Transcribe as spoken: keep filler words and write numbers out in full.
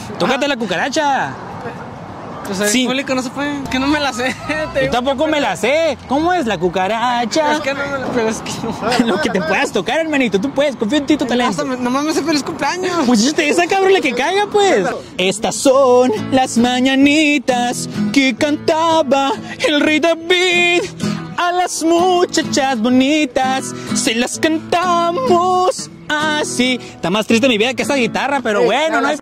Tócate la cucaracha. Pues el Sí. público no se puede. Que no me la sé. Te Yo digo, tampoco me la sé. ¿Cómo es la cucaracha? Es que no me la pero es que no. Lo que te puedas tocar, hermanito. Tú puedes. Confío en ti, tu Hasta talento. me- nomás me sé feliz cumpleaños. Pues esa esa cabrón la que caiga, pues. Estas son las mañanitas que cantaba el rey David. A las muchachas bonitas se las cantamos así. Está más triste mi vida que esa guitarra, pero bueno, no hay